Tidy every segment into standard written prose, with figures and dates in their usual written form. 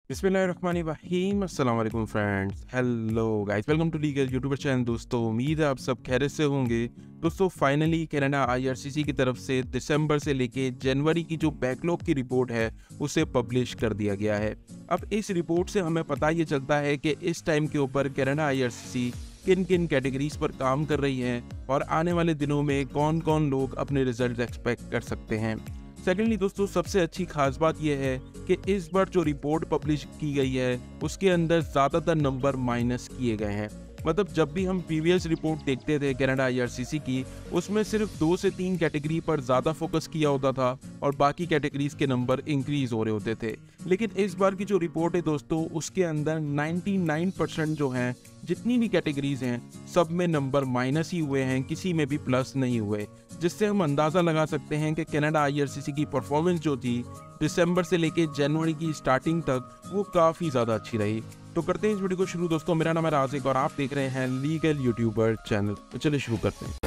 बिस्मिल्लाहिर्रहमानिर्रहीम। अस्सलाम वालेकुम friends, hello guys, welcome to legal YouTuber channel. दोस्तों उम्मीद है आप सब खैरियत से होंगे। दोस्तों फाइनली कनाडा आईआरसीसी की तरफ से दिसंबर से लेके जनवरी की जो बैकलॉग की रिपोर्ट है उसे पब्लिश कर दिया गया है। अब इस रिपोर्ट से हमें पता ये चलता है कि इस टाइम के ऊपर कनाडा आईआरसीसी किन किन कैटेगरीज पर काम कर रही है और आने वाले दिनों में कौन कौन लोग अपने रिजल्ट एक्सपेक्ट कर सकते हैं। सेकेंडली दोस्तों सबसे अच्छी खास बात यह है कि इस बार जो रिपोर्ट पब्लिश की गई है उसके अंदर ज़्यादातर नंबर माइनस किए गए हैं। मतलब जब भी हम प्रीवियस रिपोर्ट देखते थे कनाडा आईआरसीसी की, उसमें सिर्फ 2 से 3 कैटेगरी पर ज़्यादा फोकस किया होता था और बाकी कैटेगरीज के नंबर इंक्रीज हो रहे होते थे। लेकिन इस बार की जो रिपोर्ट है दोस्तों उसके अंदर 99% जो हैं, जितनी भी कैटेगरीज हैं, सब में नंबर माइनस ही हुए हैं, किसी में भी प्लस नहीं हुए, जिससे हम अंदाज़ा लगा सकते हैं कि कनाडा आईआरसीसी की परफॉर्मेंस जो थी दिसंबर से लेके जनवरी की स्टार्टिंग तक वो काफ़ी ज़्यादा अच्छी रही। तो करते हैं इस वीडियो को शुरू। दोस्तों मेरा नाम है राजिक और आप देख रहे हैं लीगल यूट्यूबर चैनल। तो चलिए शुरू करते हैं।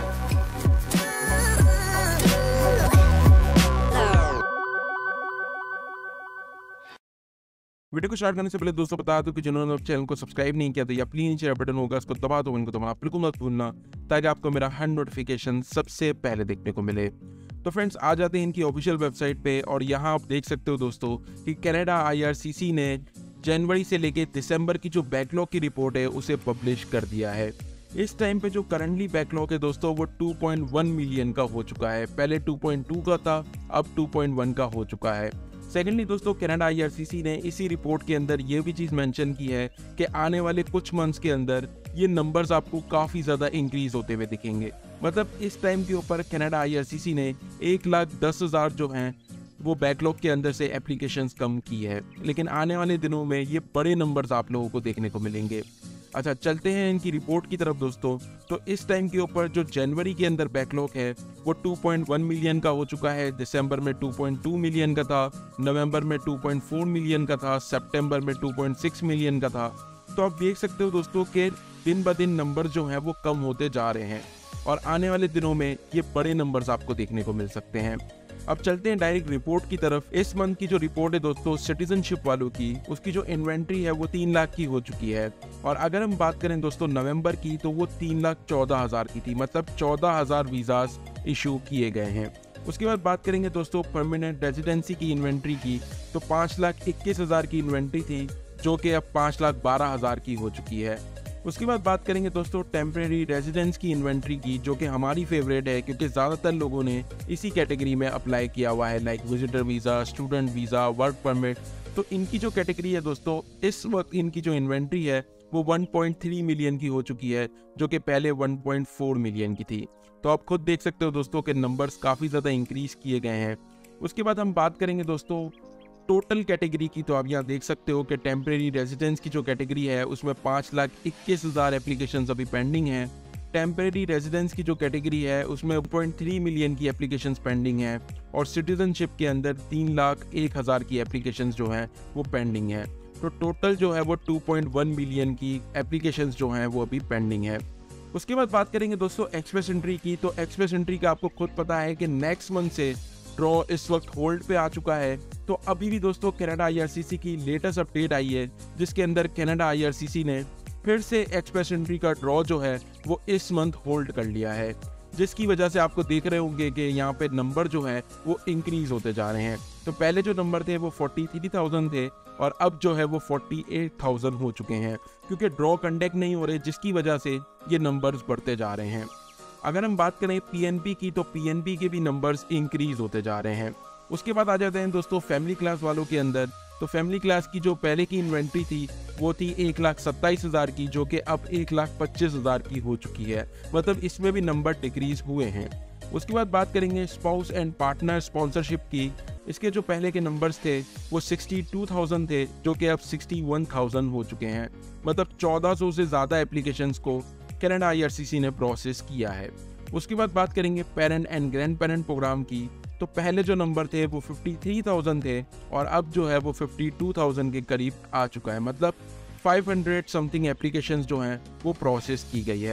वीडियो को स्टार्ट करने से पहले दोस्तों बता दूं कि जिन्होंने चैनल को सब्सक्राइब नहीं किया तो या प्लीज नीचे बटन होगा उसको दबा दो, इनको दबाना बिल्कुल मत भूलना ताकि आपको मेरा हर नोटिफिकेशन सबसे पहले देखने को मिले। तो फ्रेंड्स आ जाते हैं इनकी ऑफिशियल वेबसाइट पे और यहाँ आप देख सकते हो दोस्तों कि कनाडा आईआरसीसी ने जनवरी से लेके दिसंबर की जो बैकलॉग की रिपोर्ट है उसे पब्लिश कर दिया है। इस टाइम पे जो करंटली बैकलॉग है दोस्तों वो 2.1 मिलियन का हो चुका है। पहले 2.2 का था, अब 2.1 का हो चुका है। सेकेंडली दोस्तों कनाडा आईआरसीसी ने इसी रिपोर्ट के अंदर ये भी चीज़ मेंशन की है कि आने वाले कुछ मंथ्स के अंदर ये नंबर्स आपको काफ़ी ज़्यादा इंक्रीज होते हुए दिखेंगे। मतलब इस टाइम के ऊपर कनाडा आईआरसीसी ने 1,10,000 जो हैं वो बैकलॉग के अंदर से एप्लीकेशंस कम की है, लेकिन आने वाले दिनों में ये बड़े नंबर्स आप लोगों को देखने को मिलेंगे। अच्छा चलते हैं इनकी रिपोर्ट की तरफ दोस्तों। तो इस टाइम के ऊपर जो जनवरी के अंदर बैकलॉग है वो 2.1 मिलियन का हो चुका है, दिसंबर में 2.2 मिलियन का था, नवंबर में 2.4 मिलियन का था, सितंबर में 2.6 मिलियन का था। तो आप देख सकते हो दोस्तों कि दिन ब दिन नंबर जो हैं वो कम होते जा रहे हैं और आने वाले दिनों में ये बड़े नंबर्स आपको देखने को मिल सकते हैं। अब चलते हैं डायरेक्ट रिपोर्ट की तरफ। इस मंथ की जो रिपोर्ट है दोस्तों सिटीजनशिप वालों की, उसकी जो इन्वेंट्री है वो 3 लाख की हो चुकी है। और अगर हम बात करें दोस्तों नवंबर की तो वो 3,14,000 की थी, मतलब 14,000 वीज़ास इशू किए गए हैं। उसके बाद बात करेंगे दोस्तों परमानेंट रेजिडेंसी की इन्वेंट्री की, तो 5,21,000 की इन्वेंट्री थी जो कि अब 5,12,000 की हो चुकी है। उसके बाद बात करेंगे दोस्तों टेम्परेरी रेजिडेंस की इन्वेंट्री की, जो कि हमारी फेवरेट है क्योंकि ज़्यादातर लोगों ने इसी कैटेगरी में अप्लाई किया हुआ है, like visitor visa, student visa, work permit. तो इनकी जो कैटेगरी है दोस्तों इस वक्त इनकी जो इन्वेंट्री है वो 1.3 मिलियन की हो चुकी है, जो कि पहले 1.4 मिलियन की थी। तो आप खुद देख सकते हो दोस्तों के नंबर्स काफ़ी ज़्यादा इंक्रीज़ किए गए हैं। उसके बाद हम बात करेंगे दोस्तों टोटल कैटेगरी की। तो आप यहाँ देख सकते हो कि टेम्परेरी रेजिडेंस की जो कैटेगरी है उसमें 5,21,000 एप्लीकेशंस अभी पेंडिंग हैं। टेम्परेरी रेजिडेंस की जो कैटेगरी है उसमें 0.3 मिलियन की एप्लीकेशंस पेंडिंग हैं और सिटीजनशिप के अंदर 3,01,000 की एप्लीकेशंस जो हैं वो पेंडिंग हैं। तो टोटल जो है वो 2.1 मिलियन की एप्लीकेशंस जो हैं वो अभी पेंडिंग है। उसके बाद बात करेंगे दोस्तों एक्सप्रेस एंट्री की। तो एक्सप्रेस एंट्री का आपको खुद पता है कि नेक्स्ट मंथ से ड्रॉ इस वक्त होल्ड पे आ चुका है। तो अभी भी दोस्तों कनाडा आईआरसीसी की लेटेस्ट अपडेट आई है जिसके अंदर कनाडा आईआरसीसी ने फिर से एक्सप्रेस एंट्री का ड्रॉ जो है वो इस मंथ होल्ड कर लिया है, जिसकी वजह से आपको देख रहे होंगे कि यहाँ पे नंबर जो है वो इंक्रीज होते जा रहे हैं। तो पहले जो नंबर थे वो 43,000 थे और अब जो है वो 48,000 हो चुके हैं, क्योंकि ड्रॉ कंडक्ट नहीं हो रहे, जिसकी वजह से ये नंबर्स बढ़ते जा रहे हैं। अगर हम बात करें पीएनपी की तो पीएनपी के भी नंबर्स इंक्रीज होते जा रहे हैं। उसके बाद आ जाते हैं दोस्तों फैमिली क्लास वालों के अंदर। तो फैमिली क्लास की जो पहले की इन्वेंट्री थी वो थी 1,27,000 की, जो कि अब 1,25,000 की हो चुकी है। मतलब इसमें भी नंबर डिक्रीज हुए हैं। उसके बाद बात करेंगे स्पाउस एंड पार्टनर स्पॉन्सरशिप की। इसके जो पहले के नंबर्स थे वो 62,000 थे, जो कि अब 61,000 हो चुके हैं। मतलब 1,400 से ज़्यादा एप्लीकेशंस को कनाडा आईआरसीसी ने प्रोसेस किया है। उसके बाद बात करेंगे parent and grandparent programme की। तो पहले जो नंबर थे वो 53,000 थे और अब जो है वो 52,000 के करीब आ चुका है। मतलब 500 समथिंग एप्लीकेशंस जो हैं वो प्रोसेस की गई है।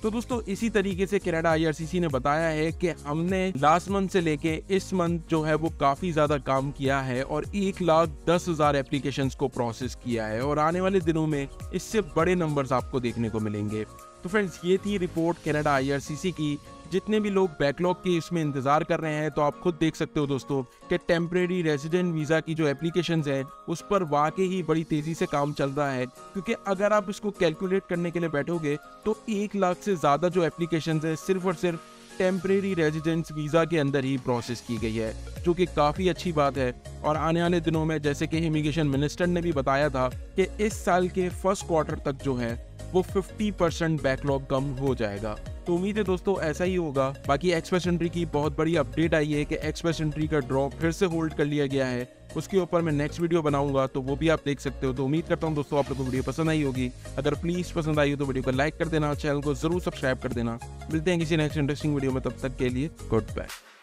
तो दोस्तों इसी तरीके से कनाडा IRCC ने बताया है कि हमने लास्ट मंथ से लेके इस मंथ जो है वो काफी ज्यादा काम किया है और 1,10,000 एप्लीकेशंस को प्रोसेस किया है और आने वाले दिनों में इससे बड़े नंबर्स आपको देखने को मिलेंगे। तो फ्रेंड्स ये थी रिपोर्ट कनाडा IRCC की। जितने भी लोग बैकलॉग के इसमें इंतजार कर रहे हैं तो आप खुद देख सकते हो दोस्तों कि टेम्परेरी रेजिडेंट वीज़ा की जो एप्लीकेशंस है उस पर वाकई ही बड़ी तेज़ी से काम चल रहा है, क्योंकि अगर आप इसको कैलकुलेट करने के लिए बैठोगे तो 1 लाख से ज़्यादा जो एप्लीकेशंस है सिर्फ और सिर्फ टेम्परेरी रेजिडेंस वीज़ा के अंदर ही प्रोसेस की गई है, जो कि काफ़ी अच्छी बात है। और आने वाले दिनों में जैसे कि इमिग्रेशन मिनिस्टर ने भी बताया था कि इस साल के फर्स्ट क्वार्टर तक जो है वो 50% बैकलॉग कम हो जाएगा। तो उम्मीद है दोस्तों ऐसा ही होगा। बाकी एक्सप्रेस एंट्री की बहुत बड़ी अपडेट आई है कि एक्सप्रेस एंट्री का ड्रॉप फिर से होल्ड कर लिया गया है। उसके ऊपर मैं नेक्स्ट वीडियो बनाऊंगा, तो वो भी आप देख सकते हो। तो उम्मीद करता हूं दोस्तों आप लोगों को वीडियो पसंद आई होगी। अगर प्लीज पसंद आई हो तो वीडियो को लाइक कर देना, चैनल को जरूर सब्सक्राइब कर देना। मिलते हैं किसी नेक्स्ट इंटरेस्टिंग वीडियो में, तब तक के लिए गुड बाय।